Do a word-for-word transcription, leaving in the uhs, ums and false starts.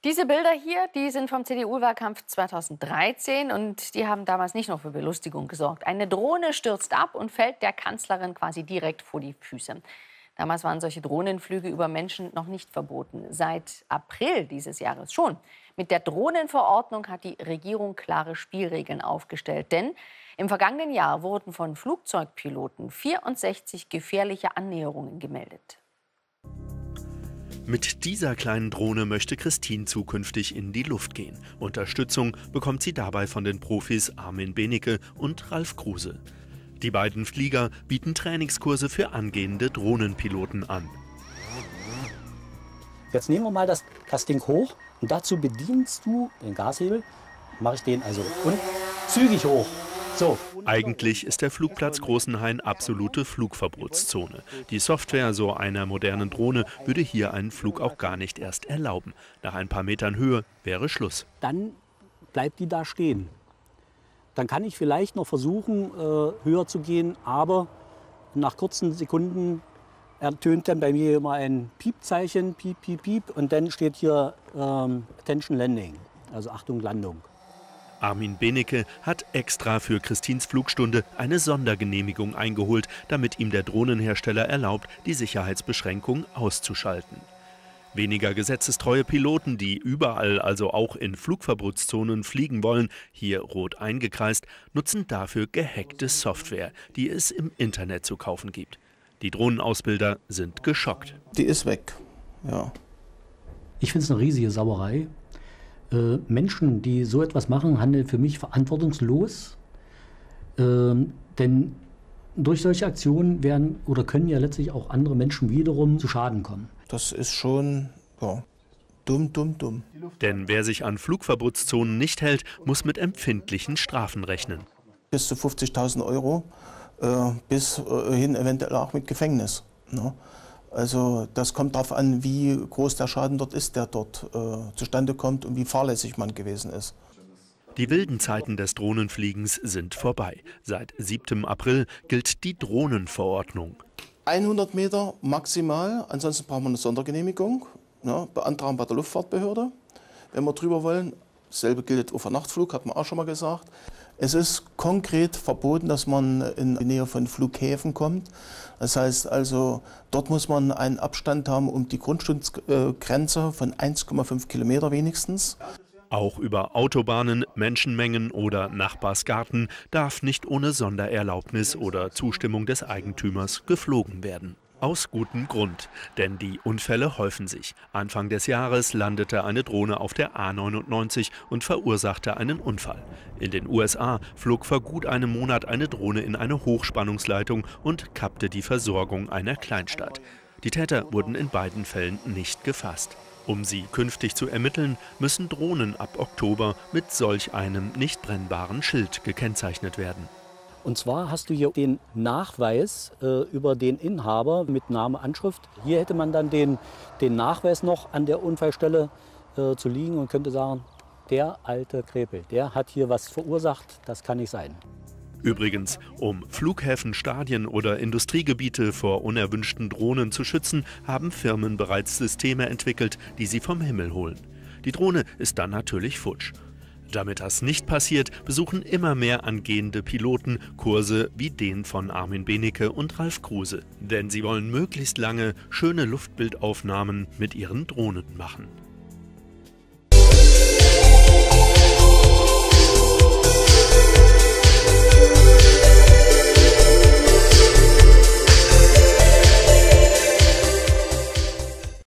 Diese Bilder hier, die sind vom C D U-Wahlkampf zweitausenddreizehn und die haben damals nicht nur für Belustigung gesorgt. Eine Drohne stürzt ab und fällt der Kanzlerin quasi direkt vor die Füße. Damals waren solche Drohnenflüge über Menschen noch nicht verboten. Seit April dieses Jahres schon. Mit der Drohnenverordnung hat die Regierung klare Spielregeln aufgestellt. Denn im vergangenen Jahr wurden von Flugzeugpiloten vierundsechzig gefährliche Annäherungen gemeldet. Mit dieser kleinen Drohne möchte Christine zukünftig in die Luft gehen. Unterstützung bekommt sie dabei von den Profis Armin Benecke und Ralf Kruse. Die beiden Flieger bieten Trainingskurse für angehende Drohnenpiloten an. Jetzt nehmen wir mal das, das Ding hoch und dazu bedienst du den Gashebel. Mache ich den also und zügig hoch. So. Eigentlich ist der Flugplatz Großenhain absolute Flugverbotszone. Die Software so einer modernen Drohne würde hier einen Flug auch gar nicht erst erlauben. Nach ein paar Metern Höhe wäre Schluss. Dann bleibt die da stehen. Dann kann ich vielleicht noch versuchen, äh, höher zu gehen, aber nach kurzen Sekunden ertönt dann bei mir immer ein Piepzeichen, piep, piep, piep, und dann steht hier ähm, Attention Landing, also Achtung Landung. Armin Benecke hat extra für Christines Flugstunde eine Sondergenehmigung eingeholt, damit ihm der Drohnenhersteller erlaubt, die Sicherheitsbeschränkung auszuschalten. Weniger gesetzestreue Piloten, die überall, also auch in Flugverbotszonen fliegen wollen, hier rot eingekreist, nutzen dafür gehackte Software, die es im Internet zu kaufen gibt. Die Drohnenausbilder sind geschockt. Die ist weg, ja. Ich finde es eine riesige Sauerei. Äh, Menschen, die so etwas machen, handeln für mich verantwortungslos. Äh, denn durch solche Aktionen werden oder können ja letztlich auch andere Menschen wiederum zu Schaden kommen. Das ist schon ja, dumm, dumm, dumm. Denn wer sich an Flugverbotszonen nicht hält, muss mit empfindlichen Strafen rechnen. Bis zu fünfzigtausend Euro, äh, bis äh, hin eventuell auch mit Gefängnis. Ne? Also das kommt darauf an, wie groß der Schaden dort ist, der dort äh, zustande kommt und wie fahrlässig man gewesen ist. Die wilden Zeiten des Drohnenfliegens sind vorbei. Seit siebten April gilt die Drohnenverordnung. hundert Meter maximal, ansonsten brauchen wir eine Sondergenehmigung, ne, beantragen bei der Luftfahrtbehörde, wenn wir drüber wollen. Dasselbe gilt auch für Nachtflug, hat man auch schon mal gesagt. Es ist konkret verboten, dass man in die Nähe von Flughäfen kommt. Das heißt also, dort muss man einen Abstand haben um die Grundstücksgrenze von eins Komma fünf Kilometer wenigstens. Auch über Autobahnen, Menschenmengen oder Nachbarsgarten darf nicht ohne Sondererlaubnis oder Zustimmung des Eigentümers geflogen werden. Aus gutem Grund, denn die Unfälle häufen sich. Anfang des Jahres landete eine Drohne auf der A neunundneunzig und verursachte einen Unfall. In den U S A flog vor gut einem Monat eine Drohne in eine Hochspannungsleitung und kappte die Versorgung einer Kleinstadt. Die Täter wurden in beiden Fällen nicht gefasst. Um sie künftig zu ermitteln, müssen Drohnen ab Oktober mit solch einem nicht brennbaren Schild gekennzeichnet werden. Und zwar hast du hier den Nachweis äh, über den Inhaber mit Name, Anschrift. Hier hätte man dann den, den Nachweis noch an der Unfallstelle äh, zu liegen und könnte sagen, der alte Krepel, der hat hier was verursacht, das kann nicht sein. Übrigens, um Flughäfen, Stadien oder Industriegebiete vor unerwünschten Drohnen zu schützen, haben Firmen bereits Systeme entwickelt, die sie vom Himmel holen. Die Drohne ist dann natürlich futsch. Damit das nicht passiert, besuchen immer mehr angehende Piloten Kurse wie den von Armin Benecke und Ralf Kruse. Denn sie wollen möglichst lange schöne Luftbildaufnahmen mit ihren Drohnen machen.